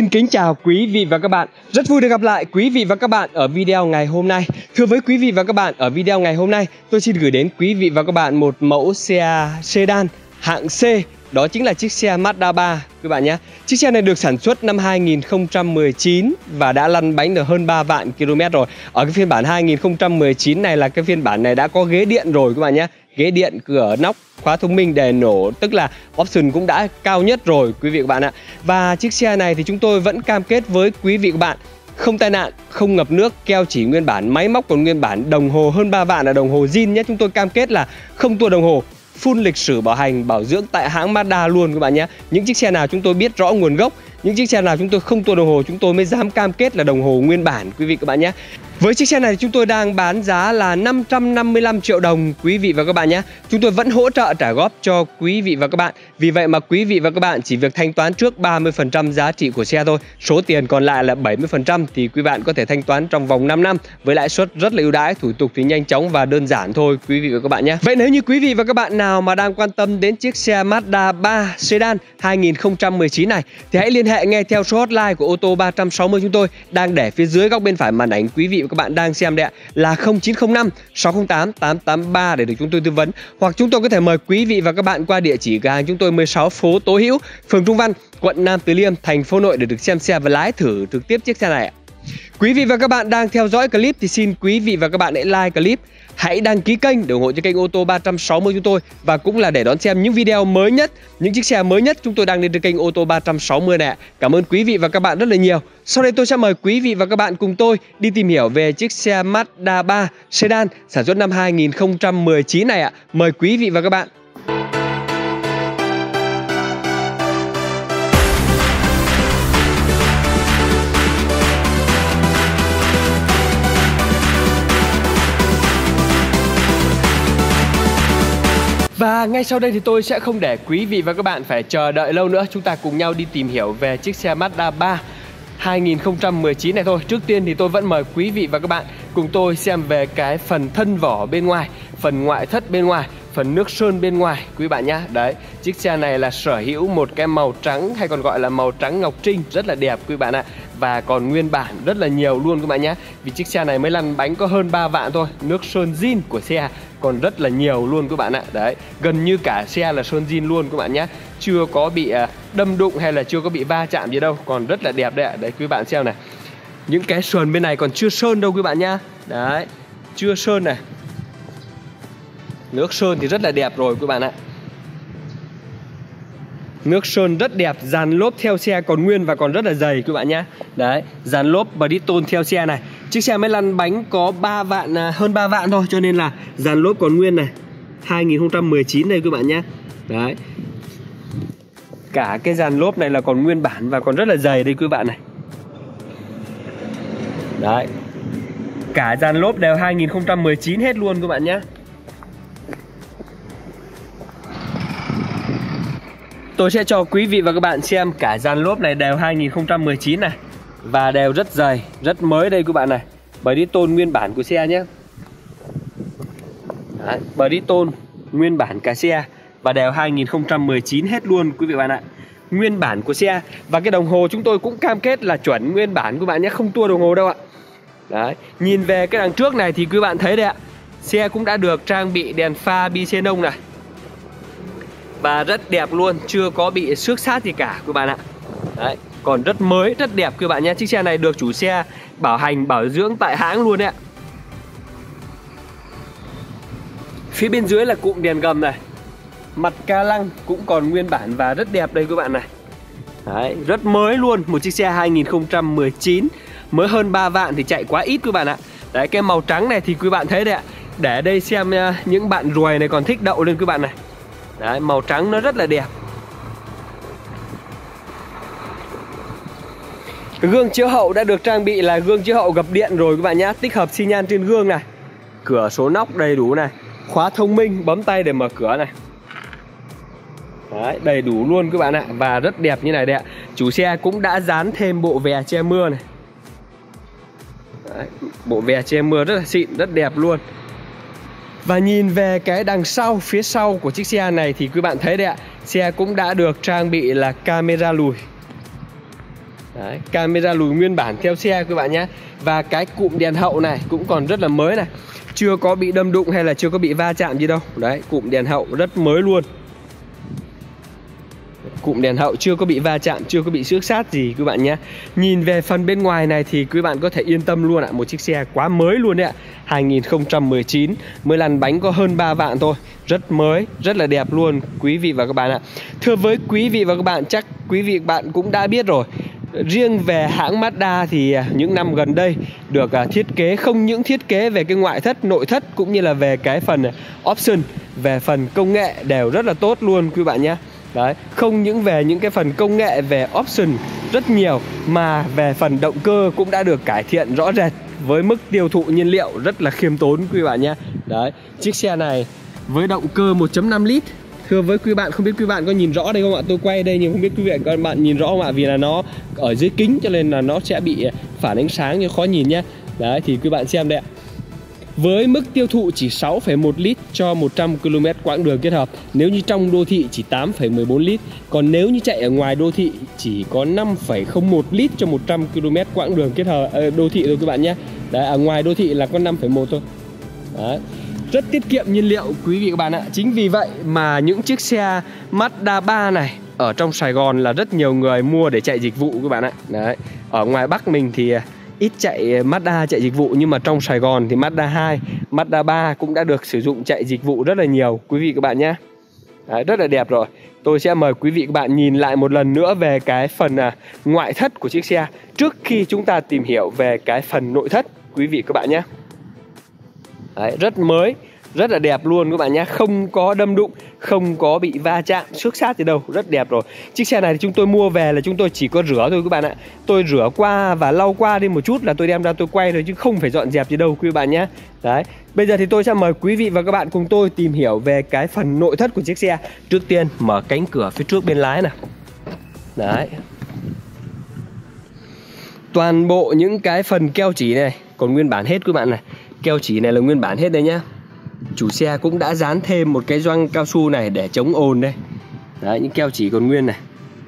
Xin kính chào quý vị và các bạn. Rất vui được gặp lại quý vị và các bạn ở video ngày hôm nay. Thưa với quý vị và các bạn, ở video ngày hôm nay tôi xin gửi đến quý vị và các bạn một mẫu xe sedan hạng C. Đó chính là chiếc xe Mazda 3 các bạn nhé. Chiếc xe này được sản xuất năm 2019 và đã lăn bánh được hơn 3 vạn km rồi. Ở cái phiên bản 2019 này là cái phiên bản này đã có ghế điện rồi các bạn nhé. Ghế điện, cửa nóc, khóa thông minh, đèn nổ, tức là option cũng đã cao nhất rồi quý vị và các bạn ạ. Và chiếc xe này thì chúng tôi vẫn cam kết với quý vị và các bạn không tai nạn, không ngập nước, keo chỉ nguyên bản, máy móc còn nguyên bản, đồng hồ hơn 3 vạn là đồng hồ zin nhé. Chúng tôi cam kết là không tua đồng hồ, full lịch sử bảo hành, bảo dưỡng tại hãng Mazda luôn các bạn nhé. Những chiếc xe nào chúng tôi biết rõ nguồn gốc, những chiếc xe nào chúng tôi không tua đồng hồ, chúng tôi mới dám cam kết là đồng hồ nguyên bản quý vị các bạn nhé. Với chiếc xe này chúng tôi đang bán giá là 555 triệu đồng quý vị và các bạn nhé. Chúng tôi vẫn hỗ trợ trả góp cho quý vị và các bạn. Vì vậy mà quý vị và các bạn chỉ việc thanh toán trước 30% giá trị của xe thôi. Số tiền còn lại là 70% thì quý bạn có thể thanh toán trong vòng 5 năm với lãi suất rất là ưu đãi, thủ tục thì nhanh chóng và đơn giản thôi quý vị và các bạn nhé. Vậy nếu như quý vị và các bạn nào mà đang quan tâm đến chiếc xe Mazda 3 sedan 2019 này thì hãy liên hệ ngay theo số hotline của ô tô 360 chúng tôi đang để phía dưới góc bên phải màn ảnh quý vị và các bạn đang xem đấy ạ, là 0905 608 883 để được chúng tôi tư vấn, hoặc chúng tôi có thể mời quý vị và các bạn qua địa chỉ cửa hàng chúng tôi 16 phố Tố Hữu, phường Trung Văn, quận Nam Từ Liêm, thành phố Hà Nội để được xem xe và lái thử trực tiếp chiếc xe này ạ. Quý vị và các bạn đang theo dõi clip thì xin quý vị và các bạn hãy like clip, hãy đăng ký kênh để ủng hộ cho kênh ô tô 360 chúng tôi, và cũng là để đón xem những video mới nhất, những chiếc xe mới nhất chúng tôi đang lên trên kênh ô tô 360 này. Cảm ơn quý vị và các bạn rất là nhiều. Sau đây tôi sẽ mời quý vị và các bạn cùng tôi đi tìm hiểu về chiếc xe Mazda 3 sedan sản xuất năm 2019 này ạ. Mời quý vị và các bạn. Và ngay sau đây thì tôi sẽ không để quý vị và các bạn phải chờ đợi lâu nữa. Chúng ta cùng nhau đi tìm hiểu về chiếc xe Mazda 3 2019 này thôi. Trước tiên thì tôi vẫn mời quý vị và các bạn cùng tôi xem về cái phần thân vỏ bên ngoài, phần ngoại thất bên ngoài, phần nước sơn bên ngoài quý bạn nhá. Đấy, chiếc xe này là sở hữu một cái màu trắng hay còn gọi là màu trắng ngọc trinh rất là đẹp quý bạn ạ. Và còn nguyên bản rất là nhiều luôn các bạn nhé. Vì chiếc xe này mới lăn bánh có hơn 3 vạn thôi. Nước sơn zin của xe còn rất là nhiều luôn các bạn ạ. Đấy, gần như cả xe là sơn zin luôn các bạn nhé. Chưa có bị đâm đụng hay là chưa có bị va chạm gì đâu, còn rất là đẹp đấy ạ. Đấy quý bạn xem này, những cái sườn bên này còn chưa sơn đâu quý bạn nhá. Đấy, chưa sơn này. Nước sơn thì rất là đẹp rồi quý bạn ạ. Nước sơn rất đẹp, dàn lốp theo xe còn nguyên và còn rất là dày quý bạn nhé. Đấy, dàn lốp Bridgestone theo xe này. Chiếc xe mới lăn bánh có 3 vạn, hơn 3 vạn thôi, cho nên là dàn lốp còn nguyên này. 2019 đây quý bạn nhé. Đấy, cả cái dàn lốp này là còn nguyên bản và còn rất là dày đây quý bạn này. Đấy, cả dàn lốp đều 2019 hết luôn các bạn nhé. Tôi sẽ cho quý vị và các bạn xem cả dàn lốp này đều 2019 này. Và đều rất dày, rất mới đây các bạn này. Bridgestone nguyên bản của xe nhé. Đấy, Bridgestone nguyên bản cả xe. Và đều 2019 hết luôn quý vị và các bạn ạ. Nguyên bản của xe. Và cái đồng hồ chúng tôi cũng cam kết là chuẩn nguyên bản các bạn nhé, không tua đồng hồ đâu ạ. Đấy, nhìn về cái đằng trước này thì quý bạn thấy đấy ạ, xe cũng đã được trang bị đèn pha bi xenon này. Và rất đẹp luôn, chưa có bị xước xát gì cả quý bạn ạ. Đấy, còn rất mới, rất đẹp quý bạn nhé. Chiếc xe này được chủ xe bảo hành, bảo dưỡng tại hãng luôn đấy ạ. Phía bên dưới là cụm đèn gầm này. Mặt ca lăng cũng còn nguyên bản và rất đẹp đây quý bạn này. Đấy, rất mới luôn, một chiếc xe 2019 mới hơn 3 vạn thì chạy quá ít quý bạn ạ. Đấy, cái màu trắng này thì quý bạn thấy đấy ạ. Để đây xem những bạn ruồi này còn thích đậu lên quý bạn này. Đấy, màu trắng nó rất là đẹp. Gương chiếu hậu đã được trang bị là gương chiếu hậu gập điện rồi các bạn nhé. Tích hợp xi nhan trên gương này. Cửa số nóc đầy đủ này. Khóa thông minh, bấm tay để mở cửa này. Đấy, đầy đủ luôn các bạn ạ. Và rất đẹp như này đấy ạ. Chủ xe cũng đã dán thêm bộ vè che mưa này. Đấy, bộ vè che mưa rất là xịn, rất đẹp luôn. Và nhìn về cái đằng sau, phía sau của chiếc xe này thì quý bạn thấy đấy ạ, xe cũng đã được trang bị là camera lùi. Đấy, camera lùi nguyên bản theo xe các bạn nhé. Và cái cụm đèn hậu này cũng còn rất là mới này, chưa có bị đâm đụng hay là chưa có bị va chạm gì đâu. Đấy, cụm đèn hậu rất mới luôn. Cụm đèn hậu chưa có bị va chạm, chưa có bị xước sát gì các bạn nhé. Nhìn về phần bên ngoài này thì quý bạn có thể yên tâm luôn ạ. Một chiếc xe quá mới luôn đấy ạ. 2019 mới lăn bánh có hơn 3 vạn thôi. Rất mới, rất là đẹp luôn quý vị và các bạn ạ. Thưa với quý vị và các bạn, chắc quý vị và các bạn cũng đã biết rồi, riêng về hãng Mazda thì những năm gần đây được thiết kế, không những thiết kế về cái ngoại thất, nội thất cũng như là về cái phần option, về phần công nghệ đều rất là tốt luôn quý bạn nhé. Đấy, không những về những cái phần công nghệ về option rất nhiều mà về phần động cơ cũng đã được cải thiện rõ rệt với mức tiêu thụ nhiên liệu rất là khiêm tốn quý bạn nhé. Đấy, chiếc xe này với động cơ 1.5 lít. Thưa với quý bạn, không biết quý bạn có nhìn rõ đây không ạ? Tôi quay đây nhưng không biết quý vị các bạn nhìn rõ không ạ? Vì là nó ở dưới kính cho nên là nó sẽ bị phản ánh sáng như khó nhìn nhé. Đấy, thì quý bạn xem đây ạ. Với mức tiêu thụ chỉ 6,1 lít cho 100 km quãng đường kết hợp. Nếu như trong đô thị chỉ 8,14 lít. Còn nếu như chạy ở ngoài đô thị chỉ có 5,01 lít cho 100 km quãng đường kết hợp đô thị thôi các bạn nhé. Đấy, ở ngoài đô thị là có 5,1 thôi. Đấy, rất tiết kiệm nhiên liệu quý vị các bạn ạ. Chính vì vậy mà những chiếc xe Mazda 3 này ở trong Sài Gòn là rất nhiều người mua để chạy dịch vụ các bạn ạ. Đấy, ở ngoài Bắc mình thì ít chạy Mazda chạy dịch vụ, nhưng mà trong Sài Gòn thì Mazda 2, Mazda 3 cũng đã được sử dụng chạy dịch vụ rất là nhiều quý vị các bạn nhé. Đấy, rất là đẹp rồi. Tôi sẽ mời quý vị các bạn nhìn lại một lần nữa về cái phần ngoại thất của chiếc xe trước khi chúng ta tìm hiểu về cái phần nội thất quý vị các bạn nhé. Đấy, rất mới, rất là đẹp luôn các bạn nhé. Không có đâm đụng, không có bị va chạm, xước sát gì đâu. Rất đẹp rồi. Chiếc xe này thì chúng tôi mua về là chúng tôi chỉ có rửa thôi các bạn ạ. Tôi rửa qua và lau qua đi một chút là tôi đem ra tôi quay rồi, chứ không phải dọn dẹp gì đâu quý bạn nhé. Đấy, bây giờ thì tôi sẽ mời quý vị và các bạn cùng tôi tìm hiểu về cái phần nội thất của chiếc xe. Trước tiên mở cánh cửa phía trước bên lái nào. Đấy, toàn bộ những cái phần keo chỉ này còn nguyên bản hết quý bạn này. Keo chỉ này là nguyên bản hết đây nhá. Chủ xe cũng đã dán thêm một cái gioăng cao su này để chống ồn đây. Đấy, những keo chỉ còn nguyên này.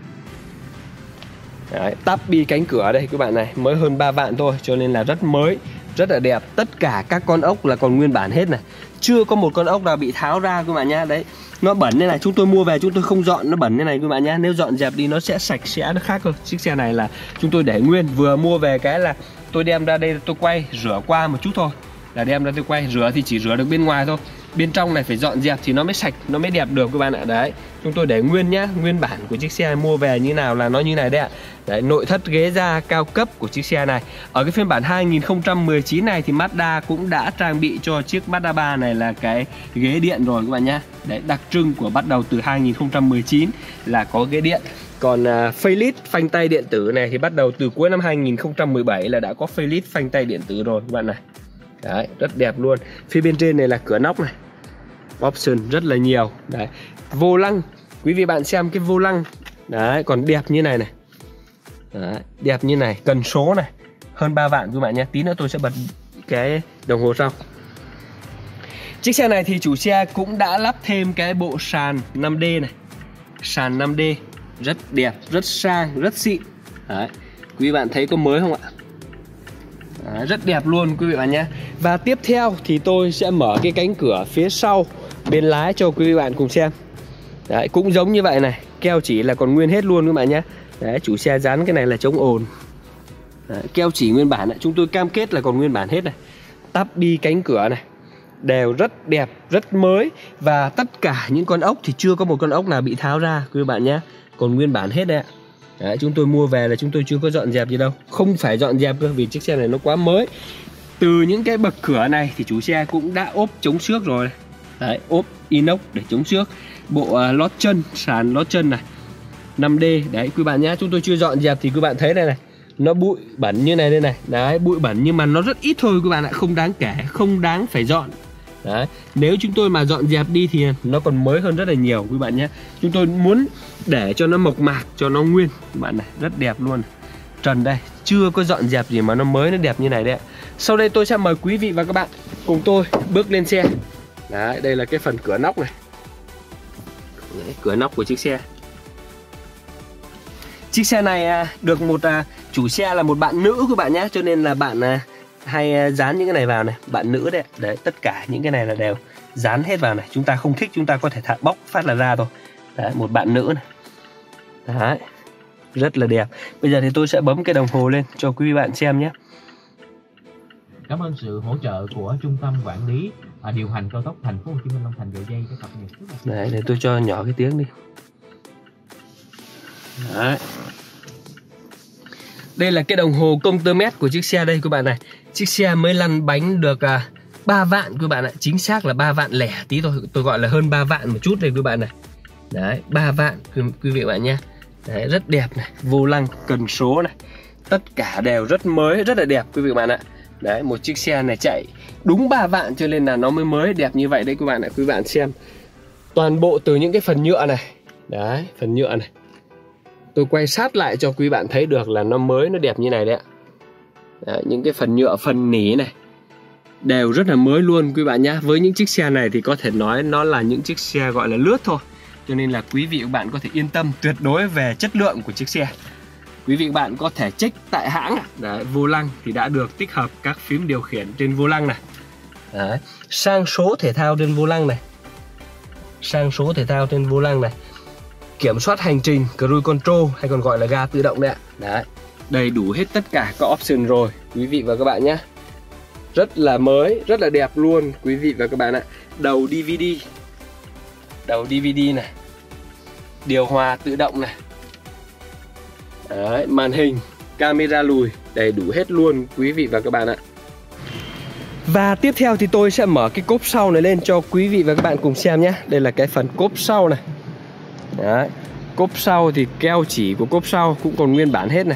Đấy, tắp bi cánh cửa đây các bạn này, mới hơn 3 vạn thôi cho nên là rất mới, rất là đẹp. Tất cả các con ốc là còn nguyên bản hết này. Chưa có một con ốc nào bị tháo ra các bạn nhá. Đấy, nó bẩn thế này, chúng tôi mua về chúng tôi không dọn, nó bẩn thế này các bạn nhá. Nếu dọn dẹp đi nó sẽ sạch sẽ, nó khác thôi. Chiếc xe này là chúng tôi để nguyên, vừa mua về cái là tôi đem ra đây tôi quay rửa qua một chút thôi, là đem ra tôi quay. Rửa thì chỉ rửa được bên ngoài thôi, bên trong này phải dọn dẹp thì nó mới sạch, nó mới đẹp được các bạn ạ. Đấy, chúng tôi để nguyên nhá, nguyên bản của chiếc xe mua về như nào là nó như này đấy ạ. Đấy, nội thất ghế da cao cấp của chiếc xe này. Ở cái phiên bản 2019 này thì Mazda cũng đã trang bị cho chiếc Mazda 3 này là cái ghế điện rồi các bạn nhá. Đấy, đặc trưng của bắt đầu từ 2019 là có ghế điện. Còn facelift phanh tay điện tử này thì bắt đầu từ cuối năm 2017 là đã có facelift phanh tay điện tử rồi các bạn này. Đấy, rất đẹp luôn. Phía bên trên này là cửa nóc này, option rất là nhiều. Đấy, vô lăng, quý vị bạn xem cái vô lăng. Đấy, còn đẹp như này này. Đấy, đẹp như này, cần số này, hơn 3 vạn các bạn nhé. Tí nữa tôi sẽ bật cái đồng hồ sau. Chiếc xe này thì chủ xe cũng đã lắp thêm cái bộ sàn 5D này. Sàn 5D rất đẹp, rất sang, rất xịn. Đấy, quý bạn thấy có mới không ạ? Đấy, rất đẹp luôn quý vị bạn nhé. Và tiếp theo thì tôi sẽ mở cái cánh cửa phía sau bên lái cho quý vị bạn cùng xem. Đấy, cũng giống như vậy này, keo chỉ là còn nguyên hết luôn các bạn nhé. Đấy, chủ xe dán cái này là chống ồn. Đấy, keo chỉ nguyên bản này, chúng tôi cam kết là còn nguyên bản hết này. Tắp bi cánh cửa này đều rất đẹp, rất mới. Và tất cả những con ốc thì chưa có một con ốc nào bị tháo ra quý vị bạn nhé, còn nguyên bản hết đấy ạ. Đấy, chúng tôi mua về là chúng tôi chưa có dọn dẹp gì đâu, không phải dọn dẹp cơ vì chiếc xe này nó quá mới. Từ những cái bậc cửa này thì chủ xe cũng đã ốp chống xước rồi. Đấy, ốp inox để chống xước. Bộ lót chân, sàn lót chân này 5D. Đấy quý bạn nhé, chúng tôi chưa dọn dẹp thì quý bạn thấy đây này, nó bụi bẩn như này đây này. Đấy, bụi bẩn nhưng mà nó rất ít thôi quý bạn ạ, không đáng kể, không đáng phải dọn. Đấy, nếu chúng tôi mà dọn dẹp đi thì nó còn mới hơn rất là nhiều quý bạn nhé. Chúng tôi muốn để cho nó mộc mạc, cho nó nguyên các bạn này, rất đẹp luôn. Trần đây, chưa có dọn dẹp gì mà nó mới, nó đẹp như này đấy ạ. Sau đây tôi sẽ mời quý vị và các bạn cùng tôi bước lên xe. Đấy, đây là cái phần cửa nóc này. Đấy, cửa nóc của chiếc xe. Chiếc xe này được một chủ xe là một bạn nữ các bạn nhé, cho nên là bạn hay dán những cái này vào này, bạn nữ đấy. Đấy, tất cả những cái này là đều dán hết vào này. Chúng ta không thích chúng ta có thể bóc phát là ra thôi. Đấy, một bạn nữ này. Đấy, rất là đẹp. Bây giờ thì tôi sẽ bấm cái đồng hồ lên cho quý vị bạn xem nhé. Cảm ơn sự hỗ trợ của Trung tâm Quản lý điều hành cao tốc Thành phố Hồ Chí Minh Long Thành Dầu Giây để cập nhật. Đấy, để tôi cho nhỏ cái tiếng đi. Đấy. Đây là cái đồng hồ công tơ mét của chiếc xe đây các bạn này. Chiếc xe mới lăn bánh được 3 vạn các bạn ạ. Chính xác là 3 vạn lẻ tí thôi. Tôi gọi là hơn 3 vạn một chút đây các bạn này. Đấy, 3 vạn quý vị bạn nhé. Đấy, rất đẹp này. Vô lăng, cần số này, tất cả đều rất mới, rất là đẹp quý vị bạn ạ. Đấy, một chiếc xe này chạy đúng 3 vạn cho nên là nó mới đẹp như vậy đấy các bạn ạ. Quý bạn xem. Toàn bộ từ những cái phần nhựa này. Đấy, phần nhựa này. Tôi quay sát lại cho quý bạn thấy được là nó mới, nó đẹp như này đấy ạ. Đấy, những cái phần nhựa, phần nỉ này đều rất là mới luôn quý bạn nhé. Với những chiếc xe này thì có thể nói nó là những chiếc xe gọi là lướt thôi. Cho nên là quý vị và các bạn có thể yên tâm tuyệt đối về chất lượng của chiếc xe. Quý vị và các bạn có thể check tại hãng. Đấy, vô lăng thì đã được tích hợp các phím điều khiển trên vô lăng này. Đấy, sang số thể thao trên vô lăng này. Sang số thể thao trên vô lăng này. Kiểm soát hành trình, cruise control hay còn gọi là ga tự động đấy ạ. Đấy, đầy đủ hết tất cả các option rồi quý vị và các bạn nhé. Rất là mới, rất là đẹp luôn quý vị và các bạn ạ. Đầu DVD. Đầu DVD này. Điều hòa tự động này. Đấy, màn hình, camera lùi, đầy đủ hết luôn quý vị và các bạn ạ. Và tiếp theo thì tôi sẽ mở cái cốp sau này lên cho quý vị và các bạn cùng xem nhé. Đây là cái phần cốp sau này. Đấy, cốp sau thì keo chỉ của cốp sau cũng còn nguyên bản hết này.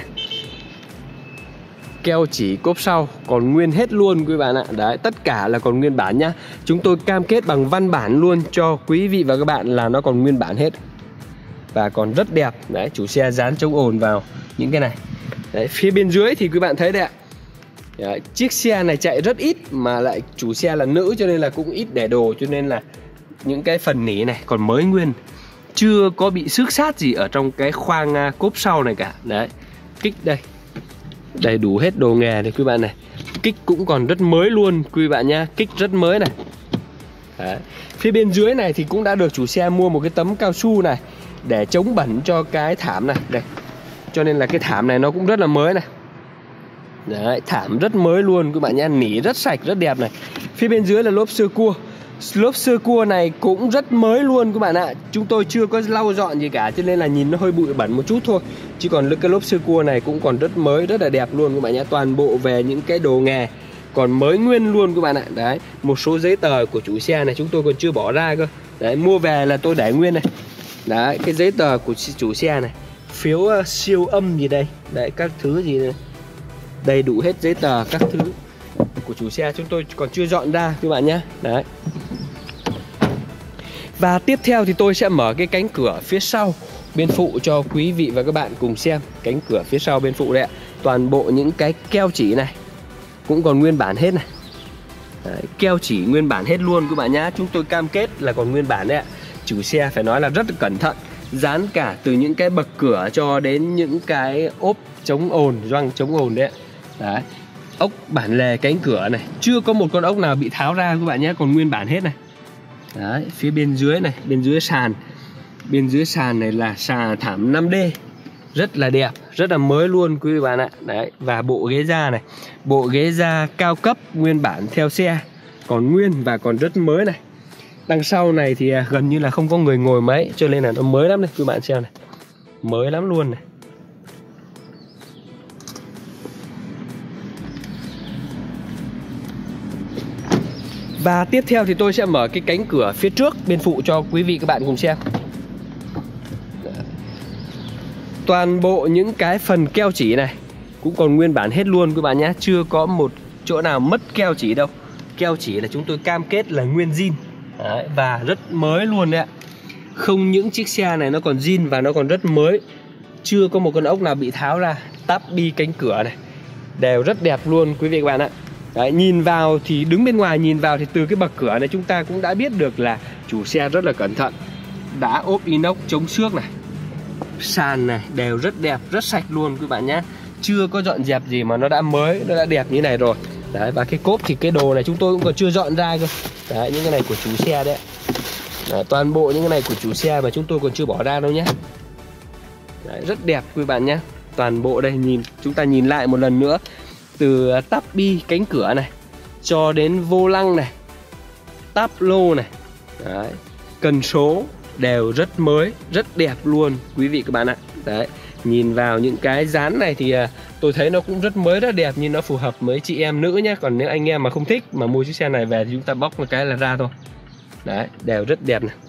Keo chỉ cốp sau còn nguyên hết luôn quý bạn ạ. Đấy, tất cả là còn nguyên bản nhá. Chúng tôi cam kết bằng văn bản luôn cho quý vị và các bạn là nó còn nguyên bản hết. Và còn rất đẹp. Đấy, chủ xe dán chống ồn vào những cái này. Đấy, phía bên dưới thì quý bạn thấy đấy ạ. Đấy, chiếc xe này chạy rất ít mà lại chủ xe là nữ cho nên là cũng ít để đồ, cho nên là những cái phần nỉ này còn mới nguyên, chưa có bị xước sát gì ở trong cái khoang cốp sau này cả. Đấy, kích đây, đầy đủ hết đồ nghề này quý bạn này. Kích cũng còn rất mới luôn quý bạn nhá, kích rất mới này. Đấy. Phía bên dưới này thì cũng đã được chủ xe mua một cái tấm cao su này để chống bẩn cho cái thảm này đây. Cho nên là cái thảm này nó cũng rất là mới này. Đấy, thảm rất mới luôn các bạn nhá, nỉ rất sạch, rất đẹp này. Phía bên dưới là lốp sơ cua. Lốp sơ cua này cũng rất mới luôn các bạn ạ. Chúng tôi chưa có lau dọn gì cả cho nên là nhìn nó hơi bụi bẩn một chút thôi. Chứ còn cái lốp sơ cua này cũng còn rất mới, rất là đẹp luôn các bạn nhé. Toàn bộ về những cái đồ nghề còn mới nguyên luôn các bạn ạ. Đấy, một số giấy tờ của chủ xe này chúng tôi còn chưa bỏ ra cơ. Đấy, mua về là tôi để nguyên này. Đấy, cái giấy tờ của chủ xe này, phiếu siêu âm gì đây. Đấy, các thứ gì này. Đầy đủ hết giấy tờ các thứ của chủ xe chúng tôi còn chưa dọn ra các bạn nhé. Đấy. Và tiếp theo thì tôi sẽ mở cái cánh cửa phía sau bên phụ cho quý vị và các bạn cùng xem. Cánh cửa phía sau bên phụ đấy ạ. Toàn bộ những cái keo chỉ này cũng còn nguyên bản hết này. Đấy, keo chỉ nguyên bản hết luôn các bạn nhá. Chúng tôi cam kết là còn nguyên bản đấy ạ. Chủ xe phải nói là rất là cẩn thận, dán cả từ những cái bậc cửa cho đến những cái ốp chống ồn, gioăng chống ồn đấy ạ. Đấy, ốc bản lề cánh cửa này chưa có một con ốc nào bị tháo ra các bạn nhé, còn nguyên bản hết này. Đấy, phía bên dưới này, bên dưới sàn. Bên dưới sàn này là sàn thảm 5D. Rất là đẹp, rất là mới luôn quý vị bạn ạ. Đấy, và bộ ghế da này, bộ ghế da cao cấp nguyên bản theo xe, còn nguyên và còn rất mới này. Đằng sau này thì gần như là không có người ngồi mấy, cho nên là nó mới lắm này quý bạn xem này. Mới lắm luôn này. Và tiếp theo thì tôi sẽ mở cái cánh cửa phía trước bên phụ cho quý vị các bạn cùng xem. Toàn bộ những cái phần keo chỉ này cũng còn nguyên bản hết luôn các bạn nhé. Chưa có một chỗ nào mất keo chỉ đâu. Keo chỉ là chúng tôi cam kết là nguyên zin. Đấy, và rất mới luôn đấy ạ. Không những chiếc xe này nó còn zin và nó còn rất mới. Chưa có một con ốc nào bị tháo ra. Tắp bi cánh cửa này đều rất đẹp luôn quý vị các bạn ạ. Đấy, nhìn vào thì đứng bên ngoài nhìn vào thì từ cái bậc cửa này chúng ta cũng đã biết được là chủ xe rất là cẩn thận. Đã ốp inox chống xước này, sàn này đều rất đẹp, rất sạch luôn quý bạn nhé. chưa có dọn dẹp gì mà nó đã mới, nó đã đẹp như này rồi. Đấy, và cái cốp thì cái đồ này chúng tôi cũng còn chưa dọn ra cơ. Đấy, những cái này của chủ xe đấy. Đấy, toàn bộ những cái này của chủ xe mà chúng tôi còn chưa bỏ ra đâu nhé. Đấy, rất đẹp quý bạn nhé. Toàn bộ đây, chúng ta nhìn lại một lần nữa. Từ tắp bi cánh cửa này cho đến vô lăng này, táp lô này. Đấy, cần số đều rất mới, rất đẹp luôn quý vị các bạn ạ. Đấy, nhìn vào những cái dán này thì tôi thấy nó cũng rất mới, rất đẹp, nhưng nó phù hợp với chị em nữ nhé. Còn nếu anh em mà không thích mà mua chiếc xe này về thì chúng ta bóc một cái là ra thôi. Đấy, đều rất đẹp này.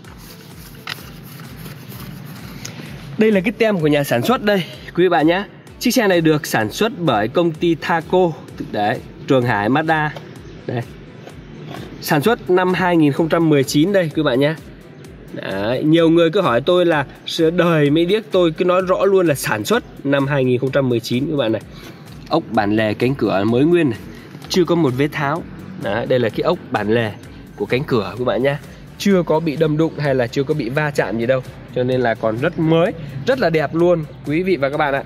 Đây là cái tem của nhà sản xuất đây quý vị bạn nhé. Chiếc xe này được sản xuất bởi công ty Thaco. Đấy, Trường Hải Mazda. Đây, sản xuất năm 2019 đây quý vị bạn nhé. Đấy, nhiều người cứ hỏi tôi là đời mới điếc, tôi cứ nói rõ luôn là sản xuất năm 2019 các bạn này. Ốc bản lề cánh cửa mới nguyên này, chưa có một vết tháo. Đấy, đây là cái ốc bản lề của cánh cửa các bạn nhé. Chưa có bị đâm đụng hay là chưa có bị va chạm gì đâu, cho nên là còn rất mới, rất là đẹp luôn quý vị và các bạn ạ.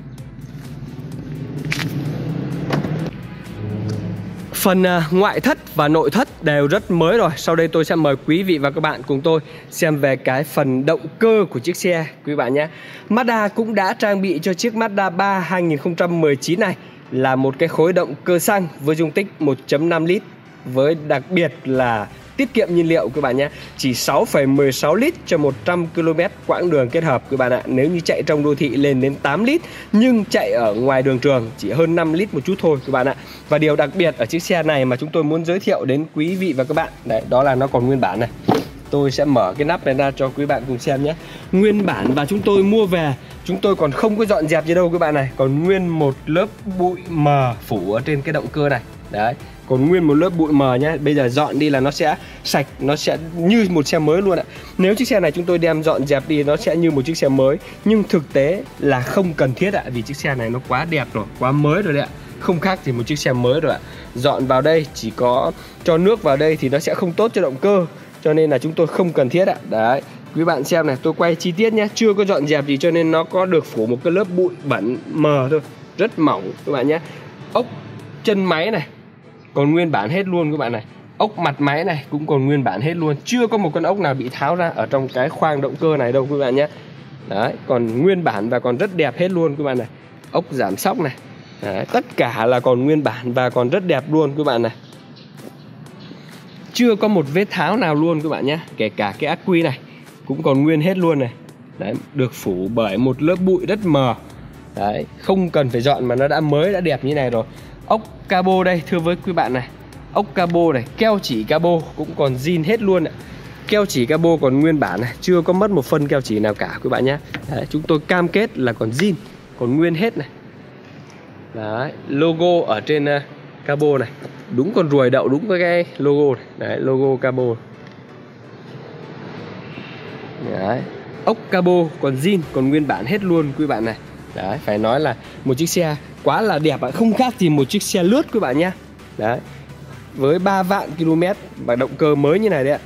Phần ngoại thất và nội thất đều rất mới rồi. Sau đây tôi sẽ mời quý vị và các bạn cùng tôi xem về cái phần động cơ của chiếc xe quý bạn nhé. Mazda cũng đã trang bị cho chiếc Mazda 3 2019 này là một cái khối động cơ xăng với dung tích 1.5 lít, với đặc biệt là tiết kiệm nhiên liệu các bạn nhé. Chỉ 6,16 lít cho 100 km quãng đường kết hợp các bạn ạ. Nếu như chạy trong đô thị lên đến 8 lít, nhưng chạy ở ngoài đường trường chỉ hơn 5 lít một chút thôi các bạn ạ. Và điều đặc biệt ở chiếc xe này mà chúng tôi muốn giới thiệu đến quý vị và các bạn, đấy, đó là nó còn nguyên bản này. Tôi sẽ mở cái nắp này ra cho quý bạn cùng xem nhé. Nguyên bản và chúng tôi mua về, chúng tôi còn không có dọn dẹp gì đâu các bạn này. Còn nguyên một lớp bụi mờ phủ ở trên cái động cơ này. Đấy, còn nguyên một lớp bụi mờ nhé. Bây giờ dọn đi là nó sẽ sạch, nó sẽ như một xe mới luôn ạ. Nếu chiếc xe này chúng tôi đem dọn dẹp đi, nó sẽ như một chiếc xe mới. Nhưng thực tế là không cần thiết ạ, vì chiếc xe này nó quá đẹp rồi, quá mới rồi đấy ạ. Không khác gì một chiếc xe mới rồi ạ. Dọn vào đây, chỉ có cho nước vào đây thì nó sẽ không tốt cho động cơ, cho nên là chúng tôi không cần thiết ạ. Đấy, quý bạn xem này, tôi quay chi tiết nhé. Chưa có dọn dẹp gì cho nên nó có được phủ một cái lớp bụi bẩn mờ thôi, rất mỏng các bạn nhé. Ốc chân máy này còn nguyên bản hết luôn các bạn này. Ốc mặt máy này cũng còn nguyên bản hết luôn, chưa có một con ốc nào bị tháo ra ở trong cái khoang động cơ này đâu các bạn nhé. Đấy, còn nguyên bản và còn rất đẹp hết luôn các bạn này. Ốc giảm xóc này. Đấy, tất cả là còn nguyên bản và còn rất đẹp luôn các bạn này. Chưa có một vết tháo nào luôn các bạn nhé. Kể cả cái ắc quy này cũng còn nguyên hết luôn này. Đấy, được phủ bởi một lớp bụi rất mờ. Đấy, không cần phải dọn mà nó đã mới, đã đẹp như này rồi. Ốc cabo đây thưa với quý bạn này. Ốc cabo này, keo chỉ cabo cũng còn zin hết luôn ạ. Keo chỉ cabo còn nguyên bản này, chưa có mất một phân keo chỉ nào cả quý bạn nhé. Đấy, chúng tôi cam kết là còn zin, còn nguyên hết này. Đấy, logo ở trên cabo này, đúng con ruồi đậu đúng với cái logo này. Đấy, logo cabo. Đấy, ốc cabo còn zin, còn nguyên bản hết luôn quý bạn này. Đấy, phải nói là một chiếc xe quá là đẹp ạ, không khác gì một chiếc xe lướt quý bạn nhé. Đấy, với 3 vạn km và động cơ mới như này đấy ạ.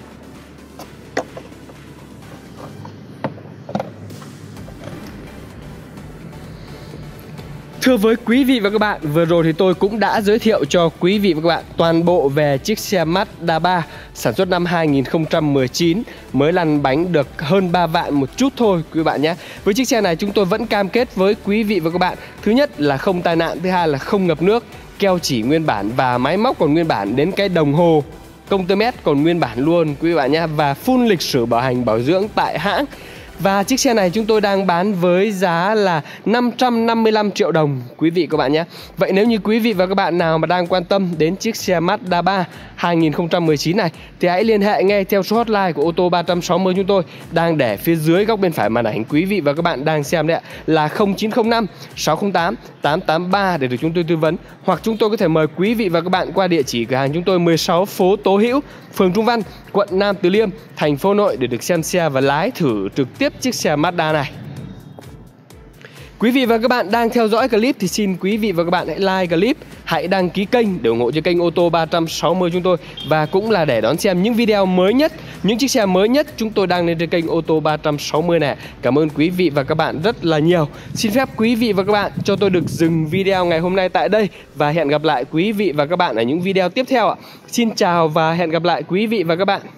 Thưa với quý vị và các bạn, vừa rồi thì tôi cũng đã giới thiệu cho quý vị và các bạn toàn bộ về chiếc xe Mazda 3 sản xuất năm 2019, mới lăn bánh được hơn 3 vạn một chút thôi quý bạn nhé. Với chiếc xe này chúng tôi vẫn cam kết với quý vị và các bạn, thứ nhất là không tai nạn, thứ hai là không ngập nước, keo chỉ nguyên bản và máy móc còn nguyên bản, đến cái đồng hồ công tơ mét còn nguyên bản luôn quý bạn nhé, và full lịch sử bảo hành bảo dưỡng tại hãng. Và chiếc xe này chúng tôi đang bán với giá là 555 triệu đồng quý vị các bạn nhé. Vậy nếu như quý vị và các bạn nào mà đang quan tâm đến chiếc xe Mazda 3 2019 này thì hãy liên hệ ngay theo số hotline của ô tô 360 chúng tôi đang để phía dưới góc bên phải màn ảnh quý vị và các bạn đang xem đấy ạ, là 0905 608 883 để được chúng tôi tư vấn. Hoặc chúng tôi có thể mời quý vị và các bạn qua địa chỉ cửa hàng chúng tôi 16 phố Tố Hữu, phường Trung Văn, quận Nam Từ Liêm, thành phố Hà Nội để được xem xe và lái thử trực tiếp chiếc xe Mazda này. Quý vị và các bạn đang theo dõi clip thì xin quý vị và các bạn hãy like clip, hãy đăng ký kênh để ủng hộ cho kênh ô tô 360 chúng tôi, và cũng là để đón xem những video mới nhất, những chiếc xe mới nhất chúng tôi đăng lên trên kênh ô tô 360 này. Cảm ơn quý vị và các bạn rất là nhiều. Xin phép quý vị và các bạn cho tôi được dừng video ngày hôm nay tại đây và hẹn gặp lại quý vị và các bạn ở những video tiếp theo ạ. Xin chào và hẹn gặp lại quý vị và các bạn.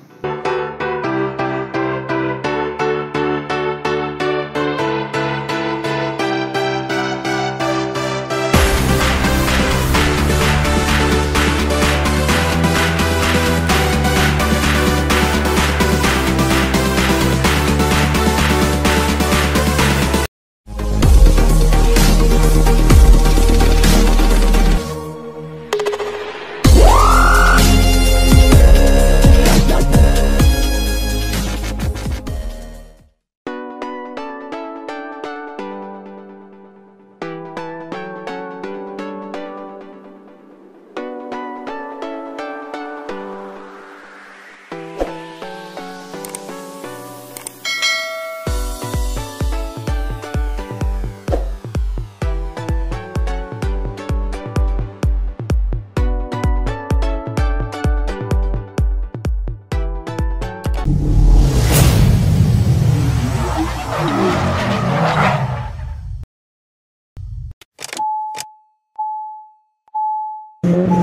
Thank you.